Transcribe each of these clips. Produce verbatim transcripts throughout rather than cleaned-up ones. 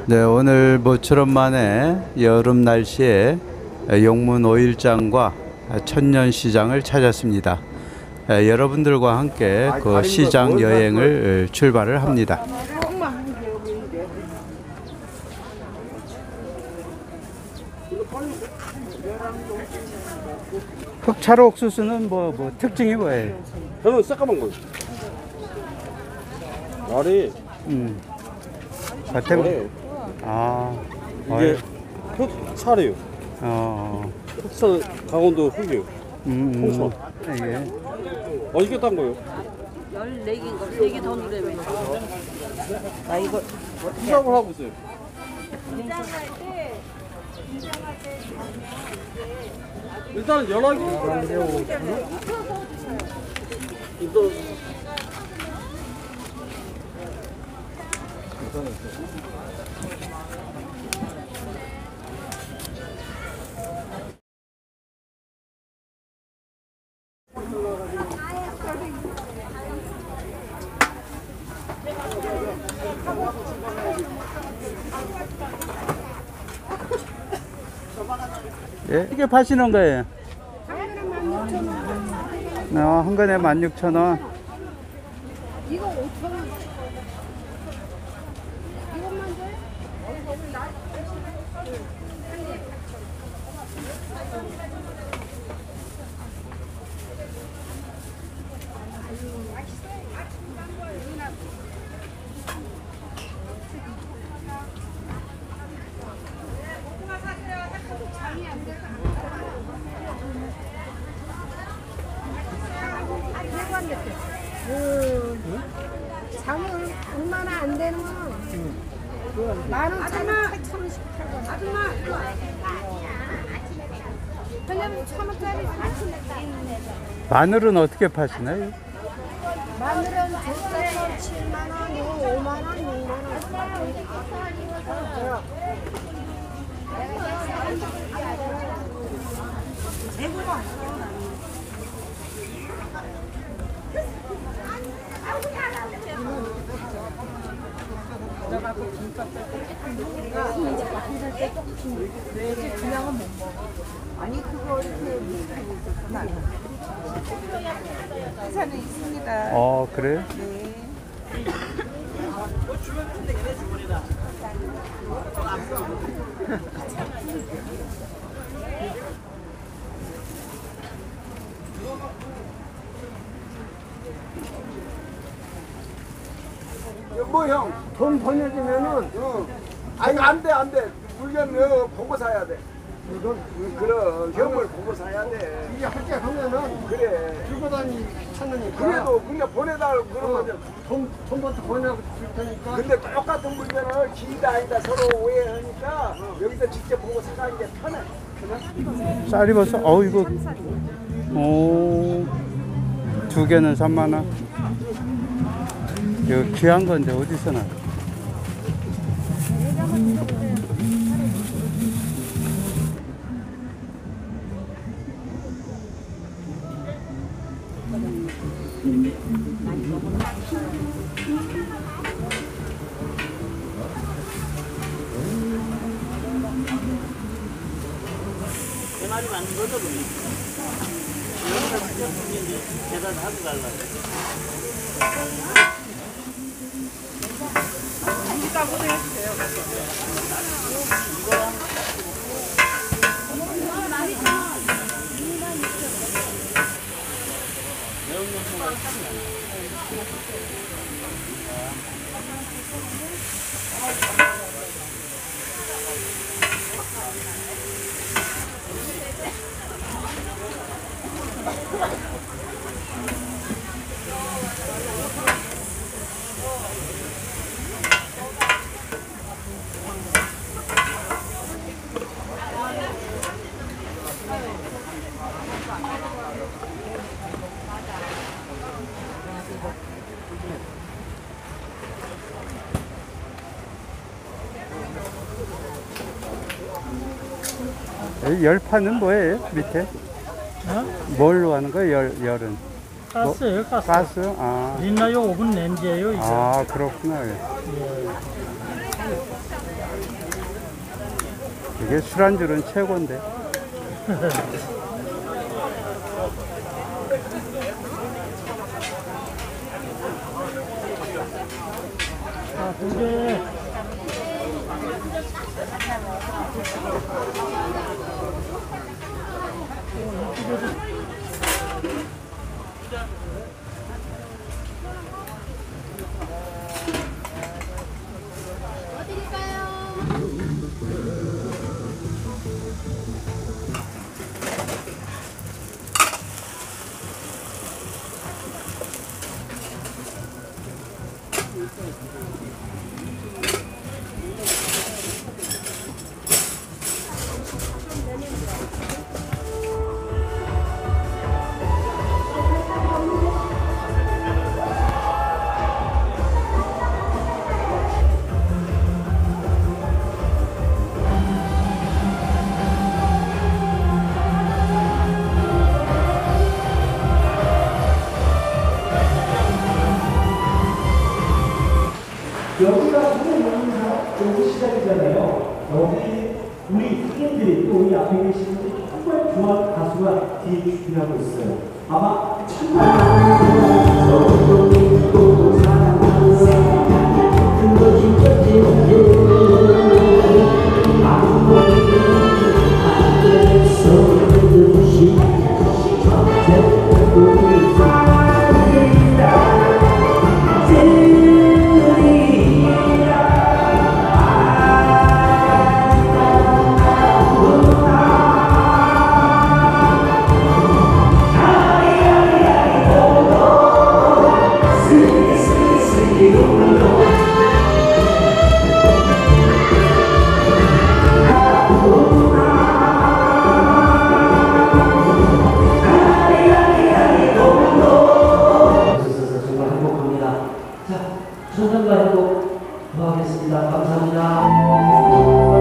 네, 오늘 모처럼 만에 여름 날씨에 용문 오일장과 천년시장을 찾았습니다. 여러분들과 함께 그 시장 여행을 출발을 합니다. 흑차로 옥수수는 뭐, 뭐 특징이 뭐예요? 저는 새까만 거. 알이. 음. 겉에 네. 아, 이게 흑차래요. 어. 흑차 강원도 흑이요. 음, 음. 홍차. 이게 어 이게 딴 거요? 열네 개인가 세 개 더 누르면. 나 이거 시작을 하고 있어요. 일단은 연락이. 일단. 예? 이게 파시는 거예요? 어, 한 건에 만 육천 원. 이거 오천 원. 이것만 돼? 그 장을 얼마나 안 되는 거? 만 원짜리 팔천 원씩 팔고. 아줌마. 왜냐면 천 원짜리 사천 원. 마늘은 어떻게 파시나요? 마늘은 줬어요. 칠만 원, 이거 오만 원, 육만 원. 아니 그거 이렇게 회사는 있습니다. 어, 그래요? 네. 뭐 형, 돈 보내주면은, 어. 아니, 안 돼, 안 돼. 물건 어, 보고 사야 돼. 이건, 그럼, 형을 보고 사야 돼. 이게 할게 하면은, 그래. 들고 다니기 귀찮으니까. 그래도, 그냥 보내달라고 그러면, 돈, 돈부터 보내고 줄 테니까. 근데 똑같은 물건을 기다 아니다 서로 오해하니까, 여기서 직접 보고 사가는 게 편해. 편해? 쌀이버섯? 어, 이거. 오. 두 개는 삼만 원. 이거 귀한 건데, 어디서 나? 대만이 맞는 거죠, 그럼? 여기서 직접 이제 계산하고 가려고. 이 열판은 뭐예요? 밑에? 어? 뭘로 하는 거예요? 열, 열은? 가스예요, 가스. 가스? 아, 리나요 오븐 렌즈예요, 이게. 아 그렇구나. 예. 이게 술안주는 최고인데. 아, 근데 여기가 성의 여기 시작이잖아요. 여기 우리 학생들이 또 우리 앞에 계신 분들이 정말 좋아하는 가수가 뒤에 준비하고 있어요. 아마 천상과 행복 도와하겠습니다. 감사합니다.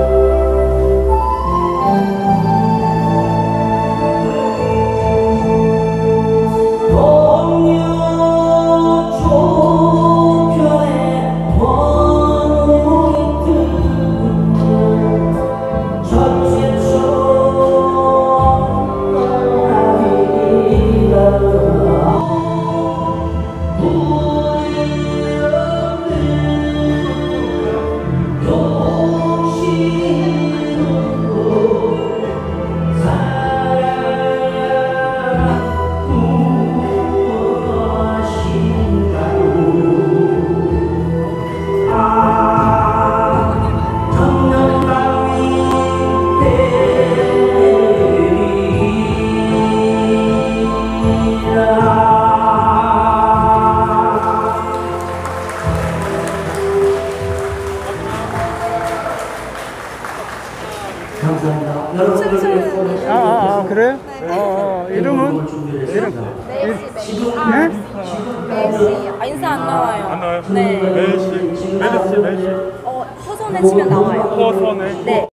감사합니다. 여러분들 아, 아, 아 그래요? 어, 어, 이름은? 이름? 네? 아, 인사 안 나와요. 안 나와요? 네. 매일 씨, 매일 씨, 매일 씨. 어, 허선에 치면 나와요. 허선에. 네.